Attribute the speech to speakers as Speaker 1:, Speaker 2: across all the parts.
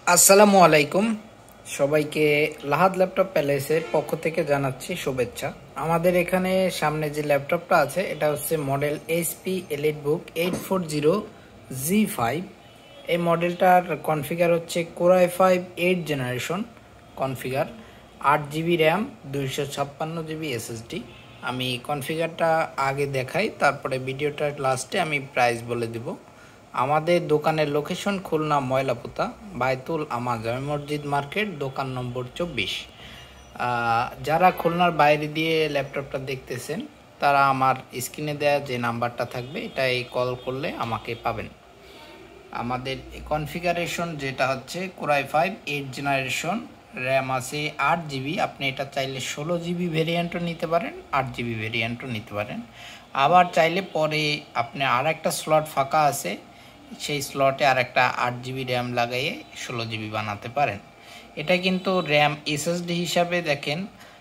Speaker 1: আসসালামু আলাইকুম সবাইকে লাহাদ ল্যাপটপ প্যালেসের পক্ষ থেকে জানাচ্ছি শুভেচ্ছা। আমাদের এখানে সামনে যে ল্যাপটপটা আছে এটা হচ্ছে মডেল এইচপি এলিটবুক 840G5। এই মডেলটার কনফিগার হচ্ছে core i5 8 generation configure, 8GB RAM, 256GB SSD. আমি কনফিগারটা আগে দেখাই, তারপরে ভিডিওটার লাস্টে আমি প্রাইস বলে দিব। আমাদের দোকানের লোকেশন খুলনা ময়লাপোতা বায়তুল আমা জামে মসজিদ মার্কেট, দোকান নম্বর 24। যারা খুলনার বাইরে দিয়ে ল্যাপটপটা দেখতেছেন তারা আমার স্ক্রিনে দেওয়া যে নাম্বারটা থাকবে এটাই কল করলে আমাকে পাবেন। আমাদের কনফিগারেশন যেটা হচ্ছে কোর i5 8 জেনারেশন, র্যাম আছে 8GB। আপনি এটা চাইলে 16GB ভেরিয়েন্টও নিতে পারেন, 8GB ভেরিয়েন্টও নিতে পারেন। আবার চাইলে পরে আপনি আর একটা স্লট ফাঁকা আছে, সেই স্লটে আর একটা 8GB র্যাম লাগাইয়ে 16GB বানাতে পারেন। এটা কিন্তু র্যাম এসএসডি হিসাবে দেখেন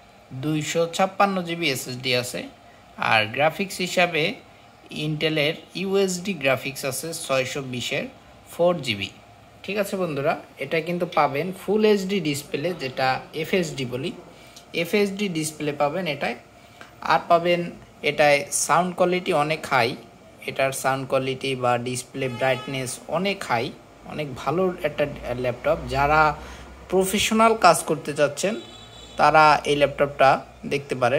Speaker 1: 256GB এসএসডি আছে, আর গ্রাফিক্স হিসাবে ইন্টেলের ইউএসডি গ্রাফিক্স আছে 620-এর 4GB। ঠিক আছে বন্ধুরা, এটা কিন্তু পাবেন ফুল এইচডি ডিসপ্লে, যেটা এফএসডি বলি, এফএসডি ডিসপ্লে পাবেন এটায়। আর পাবেন এটায় সাউন্ড কোয়ালিটি অনেক হাই, এটার সাউন্ড কোয়ালিটি বা ডিসপ্লে ব্রাইটনেস অনেক হাই, অনেক ভালো একটা ল্যাপটপ। যারা প্রফেশনাল কাজ করতে চাচ্ছেন তারা এই ল্যাপটপটা দেখতে পারেন।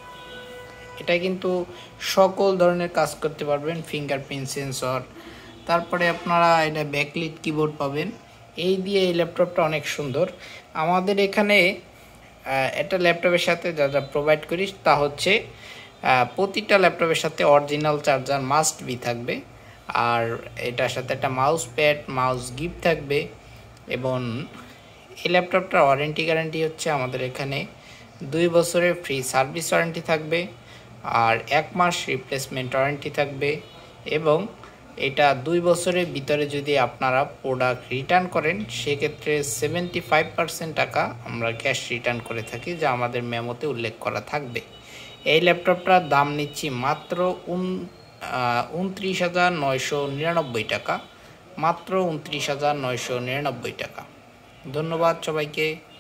Speaker 1: এটা কিন্তু সকল ধরনের কাজ করতে পারবেন, ফিঙ্গারপ্রিন্ট সেন্সর, তারপরে আপনারা এটা ব্যাকলিট কিবোর্ড পাবেন। এই দিয়ে এই ল্যাপটপটা অনেক সুন্দর। আমাদের এখানে একটা ল্যাপটপের সাথে যা যা প্রোভাইড করি তা হচ্ছে প্রতিটা ল্যাপটপের সাথে অরিজিনাল চার্জার মাস্ট বি থাকবে, আর এটার সাথে একটা মাউস প্যাড, মাউস গিফট থাকবে। এবং এই ল্যাপটপটার ওয়ারেন্টি গ্যারান্টি হচ্ছে আমাদের এখানে 2 বছরের ফ্রি সার্ভিস ওয়ারেন্টি থাকবে, আর 1 মাস রিপ্লেসমেন্ট ওয়ারেন্টি থাকবে। এবং এটা 2 বছরের ভিতরে যদি আপনারা প্রোডাক্ট রিটার্ন করেন সেক্ষেত্রে 75% টাকা আমরা ক্যাশ রিটার্ন করে থাকি, যা আমাদের মেমোতে উল্লেখ করা থাকবে। এই ল্যাপটপটার দাম নিচ্ছি মাত্র 29,999 টাকা, মাত্র 29,999 টাকা। ধন্যবাদ সবাইকে।